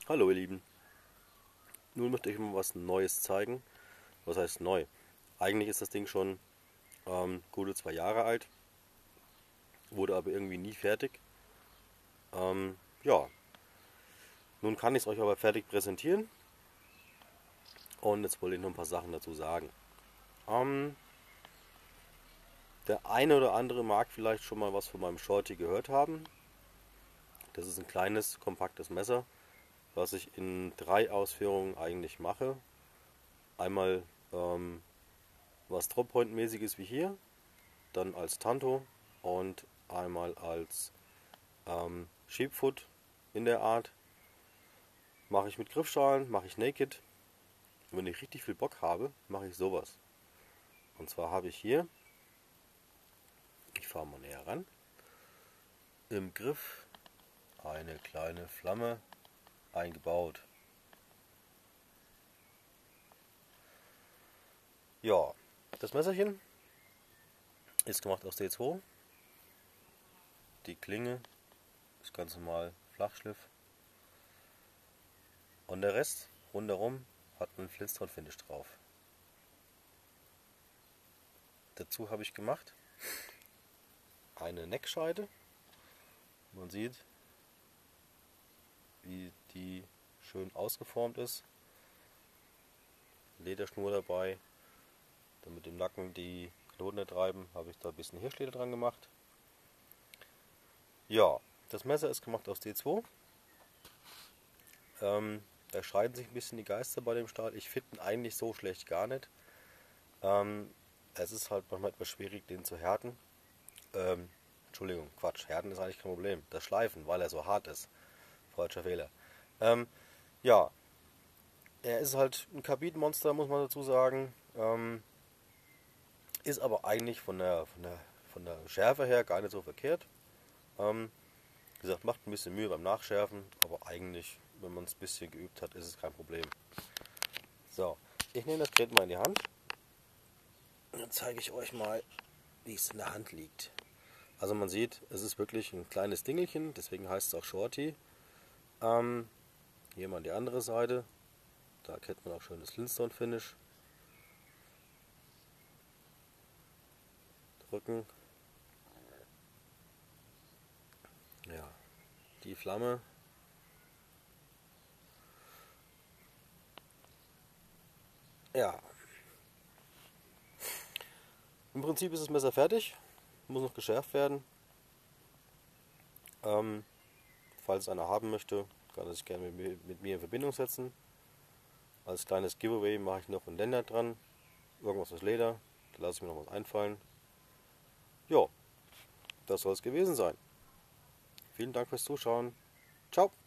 Hallo ihr Lieben, nun möchte ich mal was Neues zeigen. Was heißt neu? Eigentlich ist das Ding schon gute 2 Jahre alt, wurde aber irgendwie nie fertig. Ja, nun kann ich es euch aber fertig präsentieren und jetzt wollte ich noch ein paar Sachen dazu sagen. Ähm, Der eine oder andere mag vielleicht schon mal was von meinem Shorty gehört haben. Das ist ein kleines, kompaktes Messer, was ich in 3 Ausführungen eigentlich mache. Einmal was Drop-Point-mäßiges wie hier, dann als Tanto und einmal als Sheepfoot in der Art. Mache ich mit Griffschalen, mache ich naked. Und wenn ich richtig viel Bock habe, mache ich sowas. Und zwar habe ich hier, ich fahre mal näher ran, im Griff eine kleine Flamme eingebaut. Ja, das Messerchen ist gemacht aus D2. Die Klinge ist ganz normal Flachschliff. Und der Rest rundherum hat einen Flintstone-Finish drauf. Dazu habe ich gemacht eine Neckscheide. Man sieht, wie die schön ausgeformt ist. Lederschnur dabei, damit im Nacken die Knoten nicht treiben, habe ich da ein bisschen Hirschleder dran gemacht. Ja, das Messer ist gemacht aus D2. Da scheiden sich ein bisschen die Geister bei dem Stahl. Ich finde ihn eigentlich so schlecht gar nicht. Es ist halt manchmal etwas schwierig, den zu härten. Entschuldigung, Quatsch, härten ist eigentlich kein Problem. Das Schleifen, weil er so hart ist. Falscher Fehler. Ja, er ist halt ein Karbidmonster, muss man dazu sagen. Ist aber eigentlich von der Schärfe her gar nicht so verkehrt. Wie gesagt, macht ein bisschen Mühe beim Nachschärfen, aber eigentlich, wenn man es ein bisschen geübt hat, ist es kein Problem. So, ich nehme das Gerät mal in die Hand. Dann zeige ich euch mal, wie es in der Hand liegt. Also man sieht, es ist wirklich ein kleines Dingelchen, deswegen heißt es auch Shorty. Hier mal die andere Seite. Da kennt man auch schön das Flintstone-Finish. Drücken. Ja, die Flamme. Ja, im Prinzip ist das Messer fertig. Muss noch geschärft werden. Falls einer haben möchte, kann er sich gerne mit mir in Verbindung setzen. Als kleines Giveaway mache ich noch ein Lanyard dran. Irgendwas aus Leder. Da lasse ich mir noch was einfallen. Jo, das soll es gewesen sein. Vielen Dank fürs Zuschauen. Ciao.